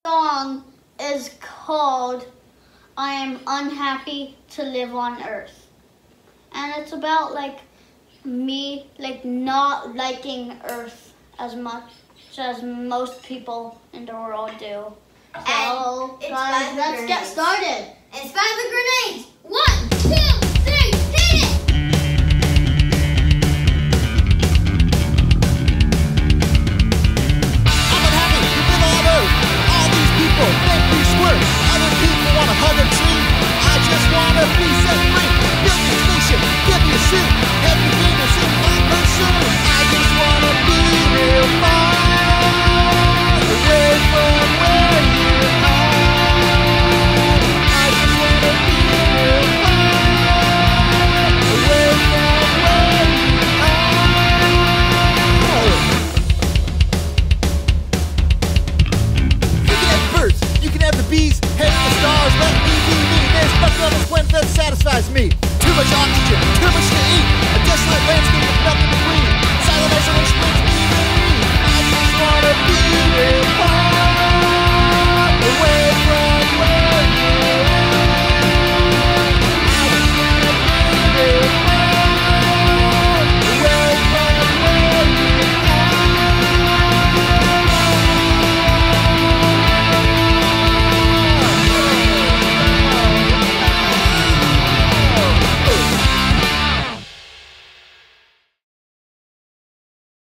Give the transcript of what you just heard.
song is called I Am Unhappy to Live on Earth. And it's about me not liking Earth as much as most people in the world do. So guys, let's get started. It's 5 grenades. 1, 2, 3, hit it! I'm unhappy to live on Earth. All these people make me squirt. Other people want to hug a tree. I just want to be set free. Build me a spaceship, give me a suit. Help me gain a suit my pursuit. I just want to be real far away from where you are. I just want to be real far away from where you are. You can have the birds, you can have the bees, hey the stars, let me be me. There's nothing else when that satisfies me. Too much oxygen, too much to eat. A desolate landscape with nothing to